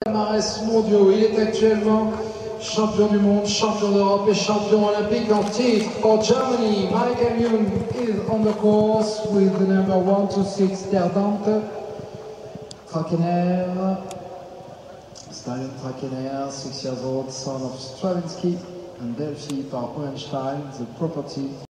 Palmarès mondiaux, il est actuellement champion du monde, champion d'Europe et champion olympique en titre for Germany. Michael Jung is on the course with the number 126 Der Dante. Trockener, Stallion Trockener, 6 years old, son of Stravinsky and Delphi par Hohenstein, the property